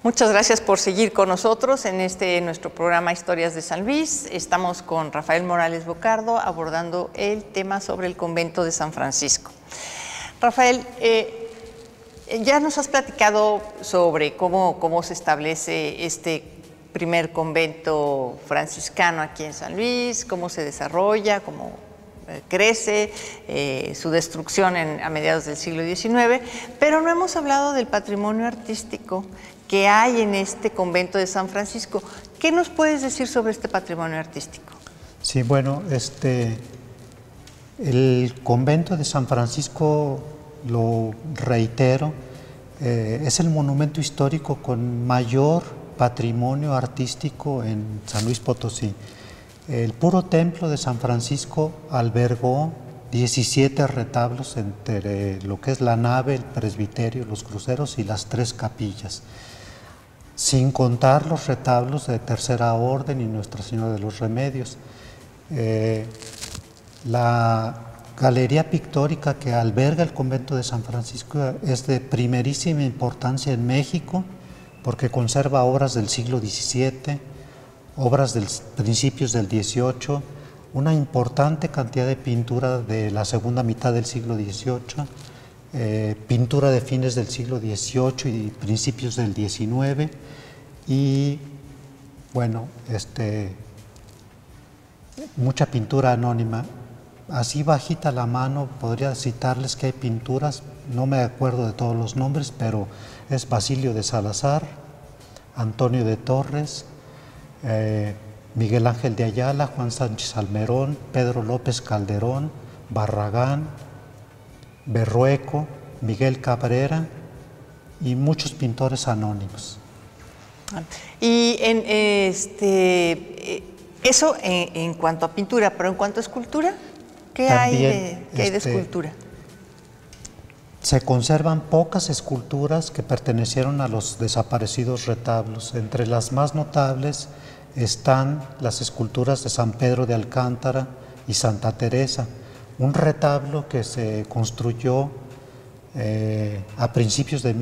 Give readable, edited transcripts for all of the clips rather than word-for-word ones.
Muchas gracias por seguir con nosotros en nuestro programa Historias de San Luis. Estamos con Rafael Morales Bocardo abordando el tema sobre el convento de San Francisco. Rafael, ya nos has platicado sobre cómo se establece este primer convento franciscano aquí en San Luis, cómo se desarrolla, cómo crece, su destrucción a mediados del siglo XIX, pero no hemos hablado del patrimonio artístico que hay en este convento de San Francisco. ¿Qué nos puedes decir sobre este patrimonio artístico? Sí, bueno, el convento de San Francisco, lo reitero, es el monumento histórico con mayor patrimonio artístico en San Luis Potosí. El puro templo de San Francisco albergó 17 retablos entre lo que es la nave, el presbiterio, los cruceros y las 3 capillas, sin contar los retablos de Tercera Orden y Nuestra Señora de los Remedios. La galería pictórica que alberga el convento de San Francisco es de primerísima importancia en México porque conserva obras del siglo XVII, obras de principios del XVIII, una importante cantidad de pintura de la segunda mitad del siglo XVIII, pintura de fines del siglo XVIII y principios del XIX, y bueno, mucha pintura anónima. Así bajita la mano podría citarles que hay pinturas, no me acuerdo de todos los nombres, pero es Basilio de Salazar, Antonio de Torres, Miguel Ángel de Ayala, Juan Sánchez Almerón, Pedro López Calderón, Barragán, Berrueco, Miguel Cabrera y muchos pintores anónimos. Y eso en cuanto a pintura, pero en cuanto a escultura, ¿qué hay de escultura? Se conservan pocas esculturas que pertenecieron a los desaparecidos retablos. Entre las más notables están las esculturas de San Pedro de Alcántara y Santa Teresa, un retablo que se construyó a principios de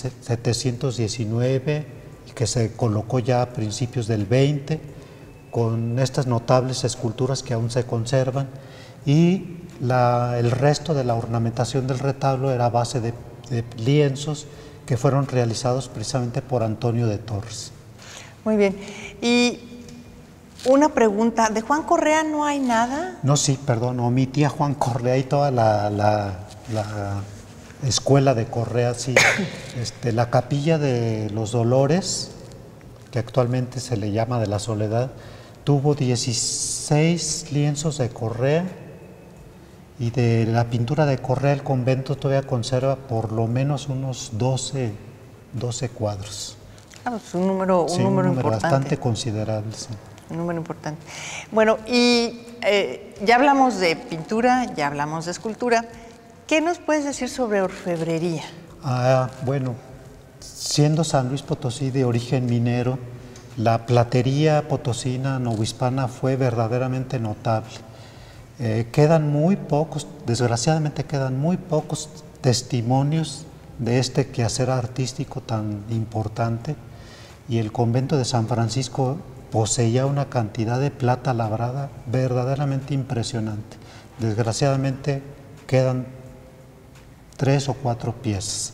1719 y que se colocó ya a principios del 20, con estas notables esculturas que aún se conservan, y el resto de la ornamentación del retablo era a base de lienzos que fueron realizados precisamente por Antonio de Torres. Muy bien. Y una pregunta, ¿de Juan Correa no hay nada? No, sí, perdón, omití a Juan Correa y toda la escuela de Correa, sí. La capilla de los Dolores, que actualmente se le llama de la Soledad, tuvo 16 lienzos de Correa, y de la pintura de Correa el convento todavía conserva por lo menos unos 12 cuadros. Claro, es un número importante. Bastante considerable, sí. Un número importante. Bueno, y ya hablamos de pintura, ya hablamos de escultura. ¿Qué nos puedes decir sobre orfebrería? Bueno, siendo San Luis Potosí de origen minero, la platería potosina novohispana fue verdaderamente notable. Quedan muy pocos, desgraciadamente quedan muy pocos testimonios de este quehacer artístico tan importante, y el convento de San Francisco poseía una cantidad de plata labrada verdaderamente impresionante. Desgraciadamente quedan 3 o 4 piezas.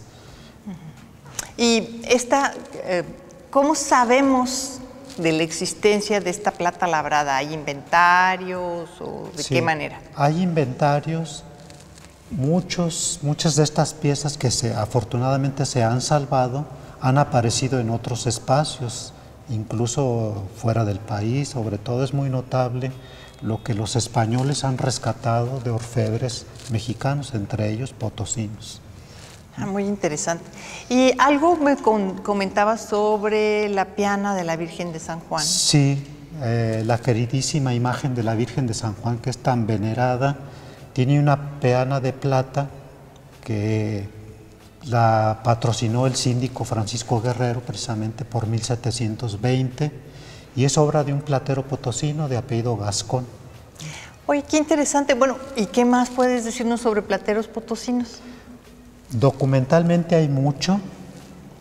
Y ¿cómo sabemos de la existencia de esta plata labrada? ¿Hay inventarios o de qué manera? Hay inventarios, muchas de estas piezas que afortunadamente se han salvado han aparecido en otros espacios, incluso fuera del país. Sobre todo es muy notable lo que los españoles han rescatado de orfebres mexicanos, entre ellos potosinos. Muy interesante. Y algo me comentabas sobre la piana de la Virgen de San Juan. Sí, la queridísima imagen de la Virgen de San Juan, que es tan venerada, tiene una peana de plata que la patrocinó el síndico Francisco Guerrero precisamente por 1720, y es obra de un platero potosino de apellido Gascón. Oye, qué interesante. Bueno, ¿y qué más puedes decirnos sobre plateros potosinos? Documentalmente hay mucho.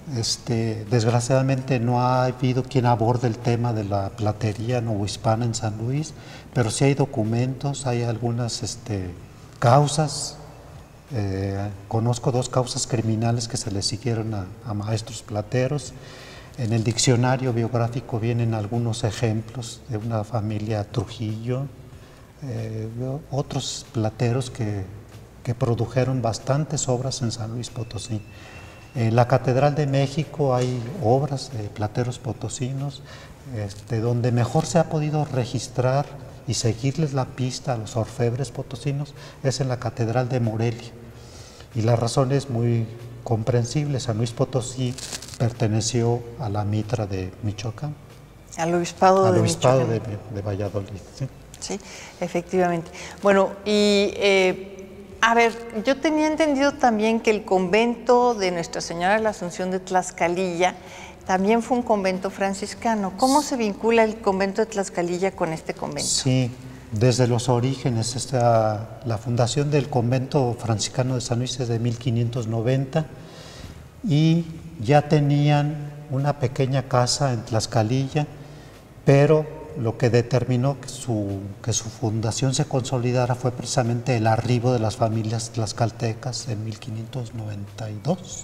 Desgraciadamente no ha habido quien aborde el tema de la platería novohispana en San Luis, pero sí hay documentos, hay algunas causas. Conozco 2 causas criminales que se le siguieron a maestros plateros. En el diccionario biográfico vienen algunos ejemplos de una familia Trujillo, otros plateros que produjeron bastantes obras en San Luis Potosí. En la Catedral de México hay obras de plateros potosinos, donde mejor se ha podido registrar y seguirles la pista a los orfebres potosinos es en la Catedral de Morelia. Y la razón es muy comprensible. San Luis Potosí perteneció a la Mitra de Michoacán. Al obispado de Michoacán. de Valladolid. ¿Sí? Sí, efectivamente. Bueno, y a ver, yo tenía entendido también que el convento de Nuestra Señora de la Asunción de Tlaxcalilla también fue un convento franciscano. ¿Cómo se vincula el convento de Tlaxcalilla con este convento? Sí, desde los orígenes, la fundación del convento franciscano de San Luis es de 1590 y ya tenían una pequeña casa en Tlaxcalilla, pero lo que determinó que su fundación se consolidara fue precisamente el arribo de las familias tlaxcaltecas en 1592.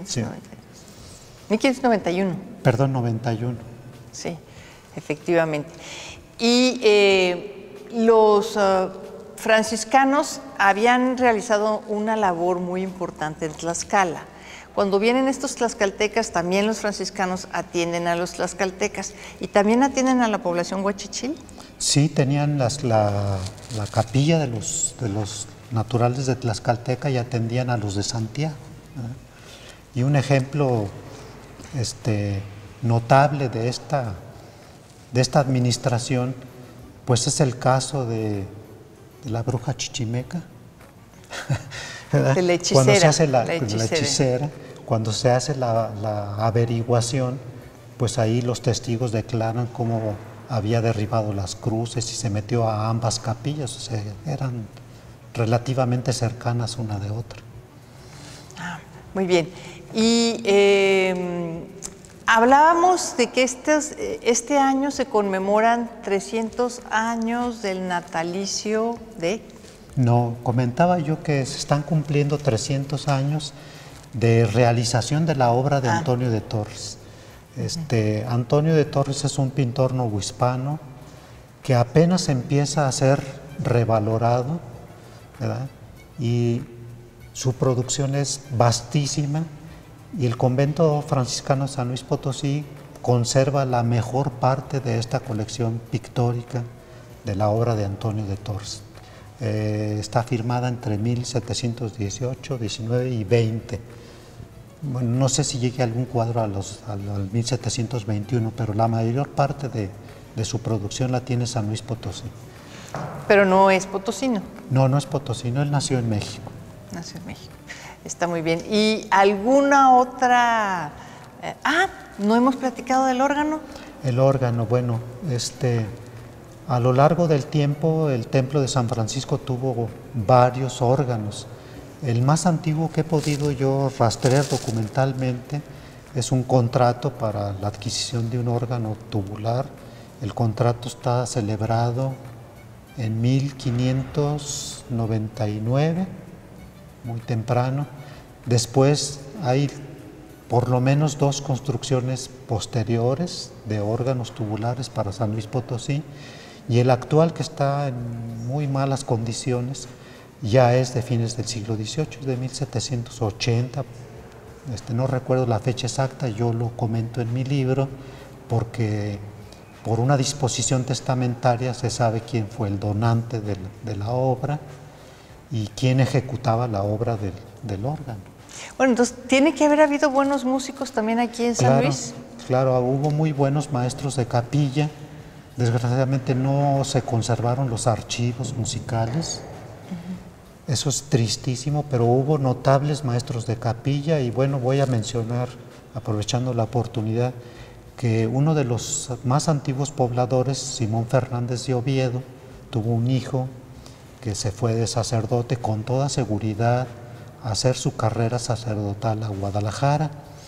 1591. Perdón, 91. Sí, efectivamente. Y los franciscanos habían realizado una labor muy importante en Tlaxcala. Cuando vienen estos tlaxcaltecas, también los franciscanos atienden a los tlaxcaltecas y también atienden a la población huachichil. Sí, tenían la capilla de los naturales de Tlaxcalteca y atendían a los de Santiago. Y un ejemplo notable de esta administración, pues es el caso de la bruja chichimeca. De la hechicera. Cuando se hace la hechicera, cuando se hace la averiguación, pues ahí los testigos declaran cómo había derribado las cruces y se metió a ambas capillas, o sea, eran relativamente cercanas una de otra. Muy bien. Y hablábamos de que este año se conmemoran 300 años del natalicio de... No, comentaba yo que se están cumpliendo 300 años de realización de la obra de Antonio de Torres. Antonio de Torres es un pintor novohispano que apenas empieza a ser revalorado, ¿verdad? Y su producción es vastísima y el convento franciscano San Luis Potosí conserva la mejor parte de esta colección pictórica de la obra de Antonio de Torres. Está firmada entre 1718, 19 y 20. Bueno, no sé si llegue algún cuadro al 1721, pero la mayor parte de su producción la tiene San Luis Potosí. Pero no es potosino. No, no es potosino, él nació en México. Nació en México. Está muy bien. ¿Y alguna otra? ¿No hemos platicado del órgano? El órgano, bueno, a lo largo del tiempo el Templo de San Francisco tuvo varios órganos. El más antiguo que he podido yo rastrear documentalmente es un contrato para la adquisición de un órgano tubular. El contrato está celebrado en 1599, muy temprano. Después hay por lo menos 2 construcciones posteriores de órganos tubulares para San Luis Potosí, y el actual, que está en muy malas condiciones, ya es de fines del siglo XVIII, es de 1780. No recuerdo la fecha exacta, yo lo comento en mi libro, porque por una disposición testamentaria se sabe quién fue el donante de la obra y quién ejecutaba la obra del órgano. Bueno, entonces, ¿tiene que haber habido buenos músicos también aquí en San Luis? Claro, hubo muy buenos maestros de capilla. Desgraciadamente no se conservaron los archivos musicales. Eso es tristísimo, pero hubo notables maestros de capilla. Y bueno, voy a mencionar, aprovechando la oportunidad, que uno de los más antiguos pobladores, Simón Fernández de Oviedo, tuvo un hijo que se fue de sacerdote con toda seguridad a hacer su carrera sacerdotal a Guadalajara.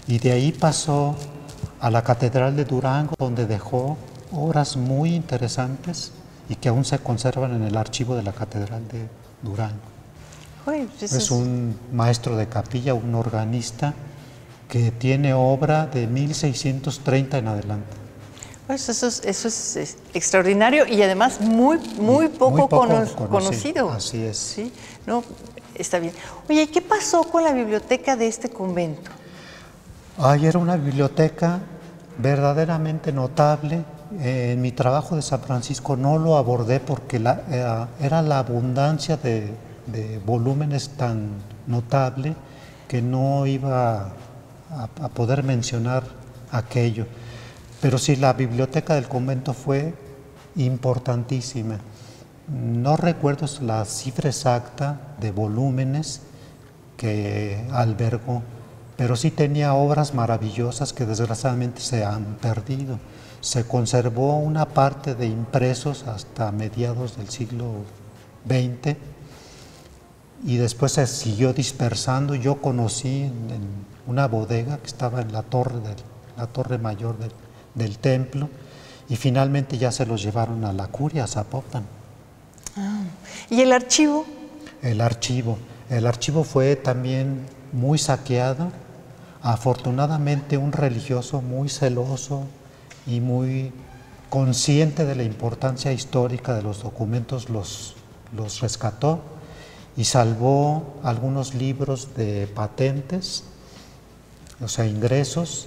Y de ahí pasó a la Catedral de Durango, donde dejó obras muy interesantes y que aún se conservan en el archivo de la Catedral de Durango. Uy, pues Es un maestro de capilla, un organista, que tiene obra de 1630 en adelante. Pues eso es extraordinario y además muy poco conocido. Así es. Sí, no, está bien. Oye, ¿qué pasó con la biblioteca de este convento? Ay, era una biblioteca verdaderamente notable. En mi trabajo de San Francisco no lo abordé porque era la abundancia de volúmenes tan notable que no iba a poder mencionar aquello. Pero sí, la biblioteca del convento fue importantísima. No recuerdo la cifra exacta de volúmenes que albergó, pero sí tenía obras maravillosas que desgraciadamente se han perdido. Se conservó una parte de impresos hasta mediados del siglo XX y después se siguió dispersando. Yo conocí en una bodega que estaba en la torre mayor del templo, y finalmente ya se los llevaron a la curia, a Zapopan. ¿Y el archivo? El archivo fue también muy saqueado. Afortunadamente un religioso muy celoso y muy consciente de la importancia histórica de los documentos los rescató y salvó algunos libros de patentes, o sea, ingresos,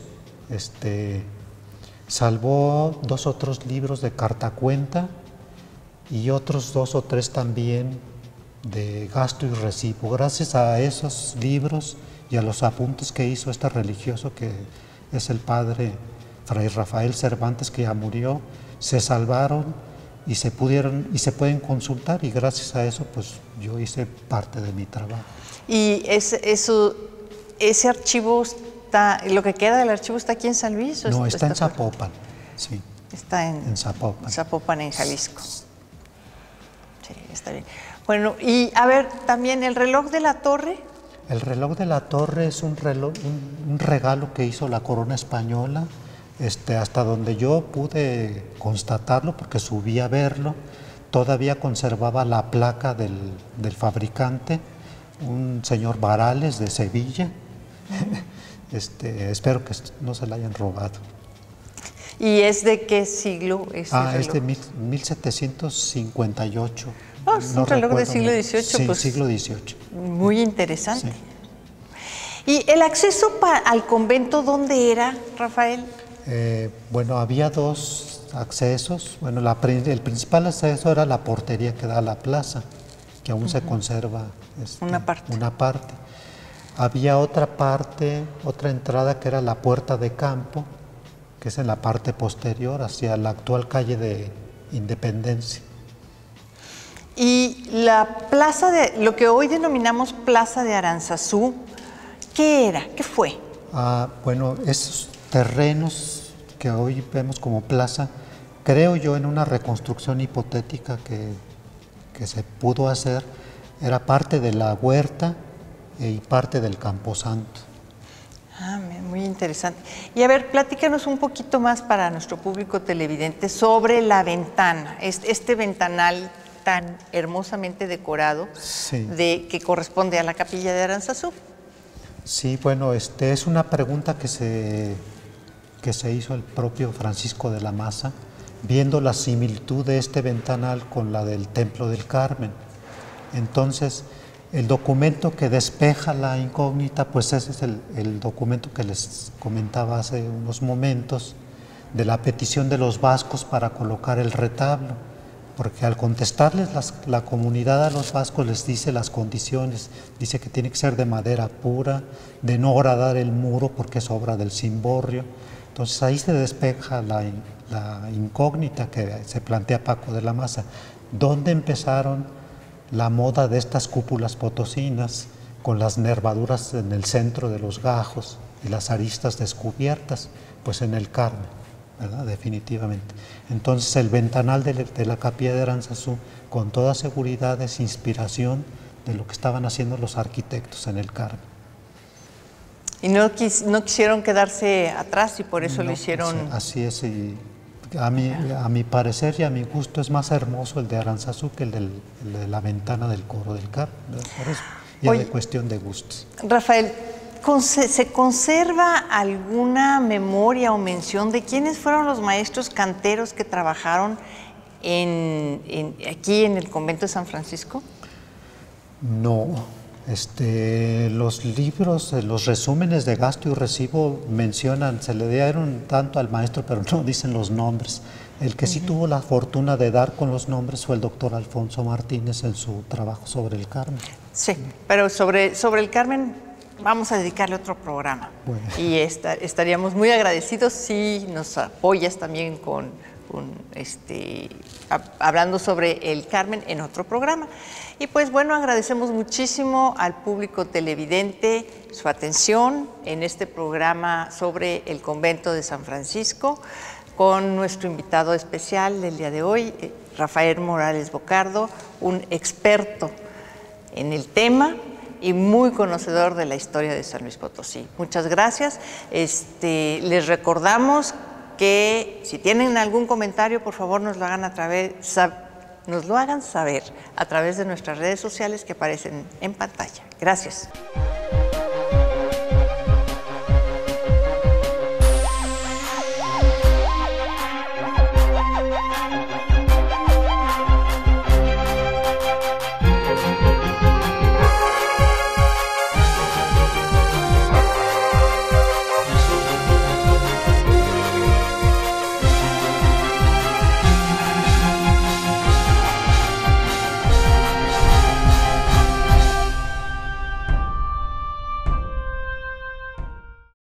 salvó 2 otros libros de cartacuenta y otros 2 o 3 también de gasto y recibo. Gracias a esos libros y a los apuntes que hizo este religioso, que es el padre Fray Rafael Cervantes, que ya murió, se salvaron y se pueden consultar, y gracias a eso pues yo hice parte de mi trabajo. ¿Y ese archivo lo que queda del archivo está aquí en San Luis? ¿O no, está en Zapopan, sí. Está en Zapopan. Zapopan, en Jalisco. Sí, está bien. Bueno, y a ver, también el reloj de la torre. El reloj de la torre es un regalo que hizo la corona española, hasta donde yo pude constatarlo, porque subí a verlo. Todavía conservaba la placa del fabricante, un señor Varales de Sevilla. Espero que no se la hayan robado. ¿Y es de qué siglo es el reloj? Es de 1758. Es un reloj del siglo XVIII. Sí, pues, siglo XVIII. Muy interesante. Sí. ¿Y el acceso al convento dónde era, Rafael? Bueno, había 2 accesos. Bueno, el principal acceso era la portería que da a la plaza, que aún se conserva una parte. Había otra entrada que era la puerta de campo, que es en la parte posterior, hacia la actual calle de Independencia. Y la plaza lo que hoy denominamos Plaza de Aranzazú, ¿qué era? ¿Qué fue? Bueno, esos terrenos que hoy vemos como plaza, creo yo, en una reconstrucción hipotética que se pudo hacer, era parte de la huerta y parte del Camposanto. Muy interesante. Y a ver, platícanos un poquito más para nuestro público televidente sobre la ventana, este ventanal tan hermosamente decorado, sí, que corresponde a la capilla de Aranzazú. Sí, bueno, es una pregunta que se hizo el propio Francisco de la Maza, viendo la similitud de este ventanal con la del Templo del Carmen. Entonces, el documento que despeja la incógnita, pues ese es el documento que les comentaba hace unos momentos, de la petición de los vascos para colocar el retablo, porque al contestarles la comunidad a los vascos les dice las condiciones, dice que tiene que ser de madera pura, de no horadar el muro porque es obra del cimborrio. Entonces ahí se despeja la incógnita que se plantea Paco de la Maza. ¿Dónde empezaron la moda de estas cúpulas potosinas con las nervaduras en el centro de los gajos y las aristas descubiertas? Pues en el Carmen, ¿verdad? Definitivamente. Entonces el ventanal de la capilla de Aranzazú con toda seguridad es inspiración de lo que estaban haciendo los arquitectos en el Carmen. Y no quisieron quedarse atrás y por eso lo hicieron. Así es, y a mi parecer y a mi gusto es más hermoso el de Aranzazú que el de la ventana del Coro del Carmen. Por eso, y es de cuestión de gustos. Rafael, ¿se conserva alguna memoria o mención de quiénes fueron los maestros canteros que trabajaron aquí en el convento de San Francisco? No. Los libros, los resúmenes de gasto y recibo mencionan, se le dieron tanto al maestro, pero no dicen los nombres. El que sí tuvo la fortuna de dar con los nombres fue el doctor Alfonso Martínez en su trabajo sobre el Carmen. Sí, pero sobre el Carmen vamos a dedicarle otro programa. Bueno. Y estaríamos muy agradecidos si nos apoyas también hablando sobre el Carmen en otro programa. Y pues bueno, agradecemos muchísimo al público televidente su atención en este programa sobre el convento de San Francisco con nuestro invitado especial del día de hoy, Rafael Morales Bocardo, un experto en el tema y muy conocedor de la historia de San Luis Potosí. Muchas gracias. Les recordamos que si tienen algún comentario, por favor nos lo hagan saber a través de nuestras redes sociales que aparecen en pantalla. Gracias.